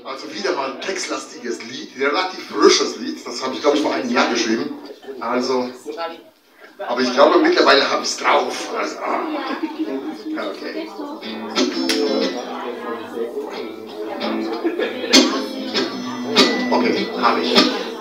Also wieder mal ein textlastiges Lied, ein relativ frisches Lied, das habe ich glaube ich vor einem Jahr geschrieben. Also, aber ich glaube mittlerweile habe ich es drauf. Also, okay. Okay, habe ich.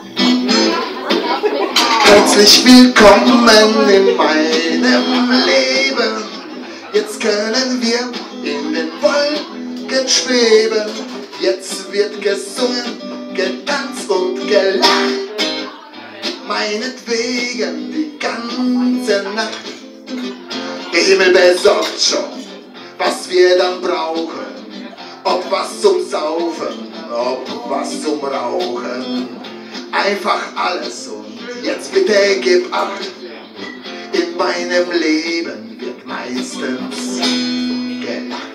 Herzlich willkommen in meinem Leben. Jetzt können wir in den Wolken schweben. Jetzt wird gesungen, getanzt und gelacht. Meinetwegen die ganze Nacht. Der Himmel besorgt schon, was wir dann brauchen. Ob was zum Saufen, ob was zum Rauchen. Einfach alles und jetzt bitte gib acht. In meinem Leben wird meistens gelacht.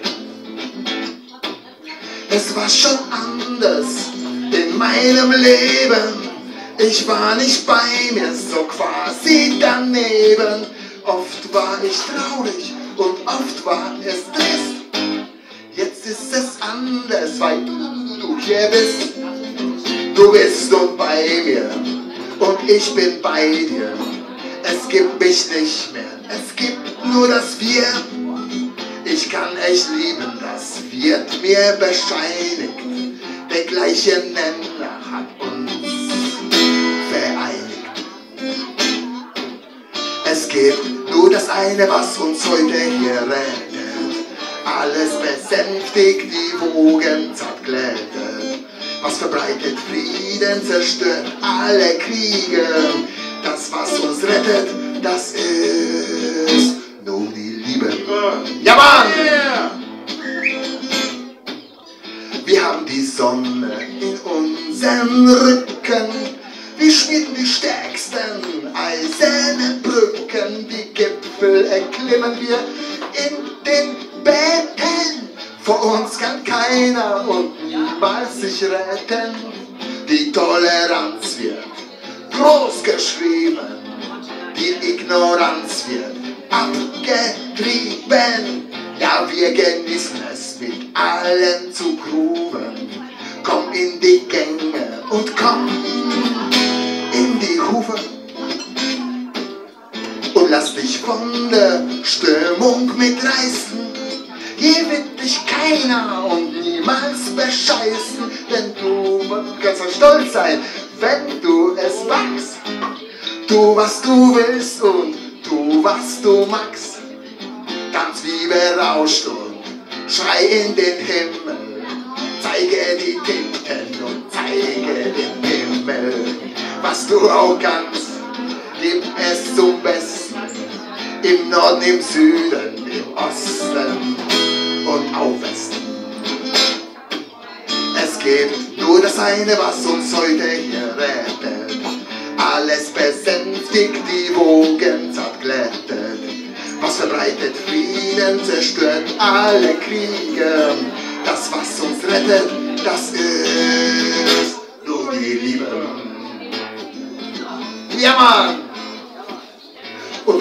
Es war schon anders in meinem Leben. Ich war nicht bei mir, so quasi daneben. Oft war ich traurig und oft war es trist. Jetzt ist es anders, weil du hier bist. Du bist nun bei mir und ich bin bei dir. Es gibt mich nicht mehr, es gibt nur das Wir. Ich kann echt lieben, das wird mir bescheinigt. Der gleiche Nenner hat uns vereinigt. Es gibt nur das eine, was uns heute hier rettet. Alles besänftigt, die Wogen zart glättet. Was verbreitet Frieden, zerstört alle Kriege. Das, was uns rettet, das ist nur die Liebe. Ja, Mann! Wir haben die Sonne in unseren Rücken. Wir schmieden die stärksten eisernen Brücken. Die Gipfel erklimmen wir in den Betten. Vor uns kann keiner und niemals sich retten. Die Toleranz wird groß geschrieben. Die Ignoranz wird abgetrieben. Ja, wir genießen es, mit allen zu grooven. Komm in die Gänge und komm in die Hufe. Und lass dich von der Stimmung mitreißen. Hier wird dich keiner und niemals bescheißen. Denn du kannst so stolz sein, wenn du es wagst. Tu, was du willst und tu, was du magst. Ganz wie berauscht und schrei in den Himmel. Zeige die Titten und zeige den Himmel. Was du auch kannst, gib es zum Besten. Im Norden, im Süden, im Osten und auch Westen. Es gibt nur das eine, was uns heute hier rettet. Alles besänftigt, die Wogen zart glättet. Was verbreitet Frieden, zerstört alle Kriege. Das, was uns rettet, das ist nur die Liebe. Ja, Mann! Und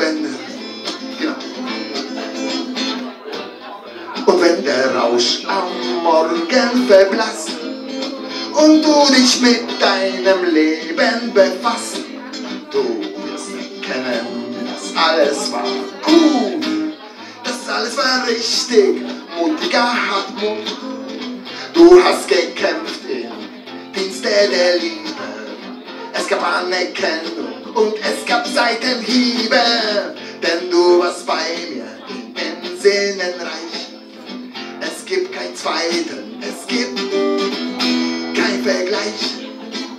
wenn der Rausch am Morgen verblasst und du dich mit deinem Leben befasst, du wirst erkennen, dass alles war gut, dass alles war richtig, mutiger hat Mut. Du hast gekämpft im Dienste der Liebe, es gab Anerkennung und es gab Seitenhiebe, denn du warst bei mir in den Sinnen reich. Es gibt keinen zweiten, es gibt kein Vergleich.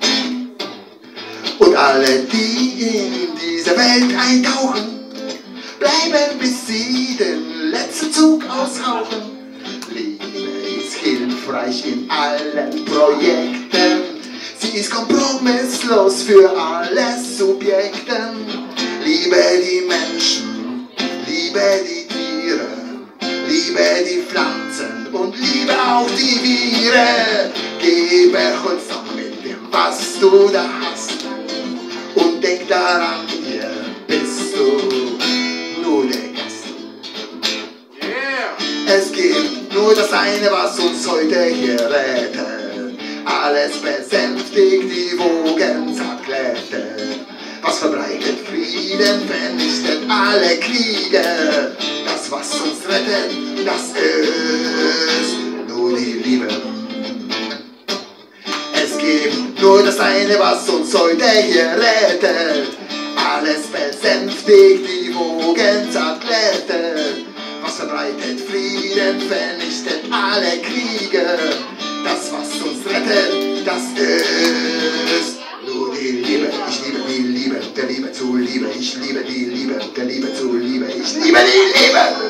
Und alle, die in diese Welt eintauchen, bleiben bis sie den letzten Zug ausrauchen. Liebe ist hilfreich in allen Projekten. Sie ist kompromisslos für alle Subjekten. Liebe die Menschen, liebe die Tiere, liebe die Pflanzen und liebe auch die Viren. Gebe uns noch mit dem, was du da hast. Und denk daran, hier bist du nur der Gast. Yeah. Es gibt nur das eine, was uns heute hier rettet. alles besänftigt, die Wogen zerklettet. Was verbreitet Frieden, vernichtet alle Kriege. Das, was uns rettet, das ist nur die Liebe. Es gibt nur das eine, was uns heute hier rettet. Alles besänftigt, die Wogen zerklettet. Was verbreitet Frieden, vernichtet alle Kriege. Das, was uns rettet, das ist nur die Liebe. Ich liebe die Liebe, der Liebe zu Liebe. Ich liebe die Liebe, der Liebe zu Liebe. Ich liebe die Liebe.